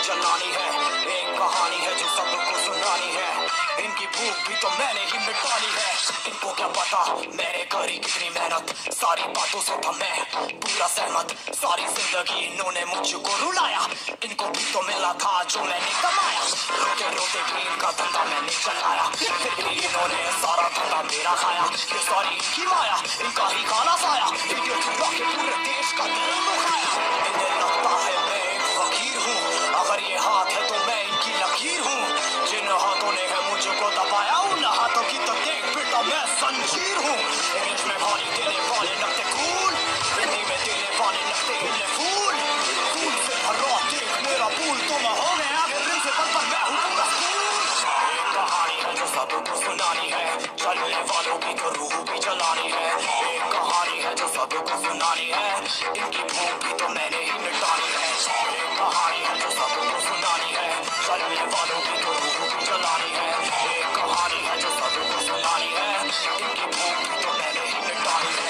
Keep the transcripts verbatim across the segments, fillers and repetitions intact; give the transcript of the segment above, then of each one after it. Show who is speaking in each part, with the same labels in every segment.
Speaker 1: जलानी है। एक कहानी है जो सबको सुनानी है, इनकी भूख भी तो मैंने ही मिटानी है। इनको क्या पता मैंने करी कितनी मेहनत, सारी बातों से था मैं पूरा सहमत। सारी जिंदगी इन्होंने मुझको रुलाया, इनको भी तो मिला था जो मैंने कमाया। रोते रोते भी इनका धंधा मैंने चलाया, फिर भी इन्होंने सारा धंधा मेरा खाया। ये सारी इनकी माया, इनका ही खाना साया, वीडियो छुपा के पूरे देश का दिल दुखाया। इन्हें लगता है मैं एक फकीर हूँ, अगर ये हाथ है तो मैं इनकी लकीर हूँ। जिन हाथों ने है मुझको दबाया, उन हाथों की तो देख बेटा मैं संजीर हूँ। इंग्लिश में भारी देने वाले लगते कूल, हिंदी में देने वाले लगते इन्हें फूल। फूल से भरा देख मेरा फूल, तो मैं हो गया प्रिंसिपल पर मैं हूँ पूरा स्कूल। एक कहानी है जो सबको सुनानी है, चलने वालों की तो रूह भी जलानी है। एक कहानी है जो सबको सुनानी है, इनकी भूख भी तो मैंने ही मिटानी है। एक कहानी है जो सबको सुनानी है, चलने वालों की तो रूह भी जलानी है। एक कहानी है जो सबको सुनानी है, इनकी भूख भी तो मैंने ही मिटानी है।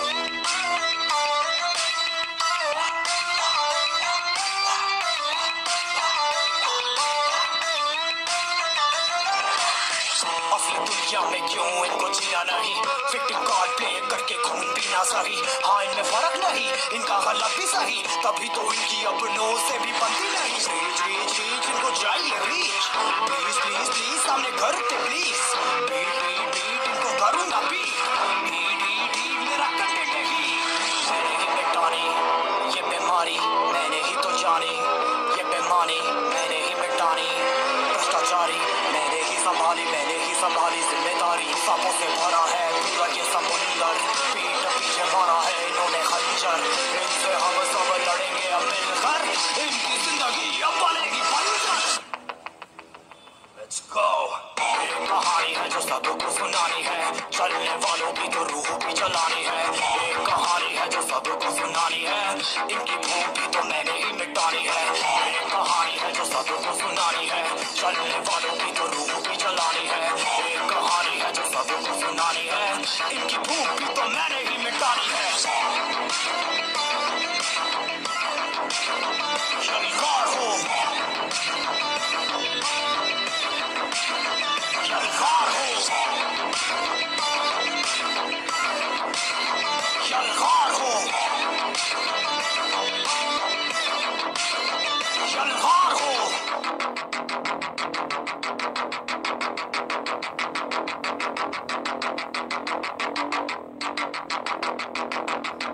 Speaker 1: असली दुनिया में क्यों इनको जीना नहीं, विक्टिम कार्ड प्ले करके खून पीना सही। हाँ इनमें फर्क नहीं, इनका गलत भी सही, तभी तो इनकी अपनों से भी बनती नहीं। रीच रीच रीच इनको चाहिए रीच, प्लीज प्लीज प्लीज सामने घर के प्लीज। बीट बीट बीट इनको करूंगा बीट, बीट बीट बीट मेरा कंटेंट है ही। मैंने ही मिटानी ये बीमारी, मैंने ही तो जानी ये बेमानी, मैंने ही मिटानी भ्रष्टाचारी, मैंने ही संभाली, मैंने ही संभाली जिम्मेदारी। सांपों से भरा है पूरा ये समुंदर, पीठ पीछे मारा है इन्होंने खंजर। इनसे हम सब लड़ेंगे अब मिलकर, इनकी जिंदगी अब बनेगी बंजर। Let's go। एक कहानी है जो सबको सुनानी है, चलने वालों की तो रूह भी जलानी है। एक कहानी है जो सबको सुनानी है, इनकी भूख भी तो मैंने ही मिटानी है। एक कहानी है जो सबको सुनानी है, चलने वालों की तो रूह भी जलानी है। एक कहानी है जो सबको सुनानी है, इनकी भूख भी तो मैंने ही मिटानी है। यलगार हो, यलगार हो, यलगार हो, यलगार हो।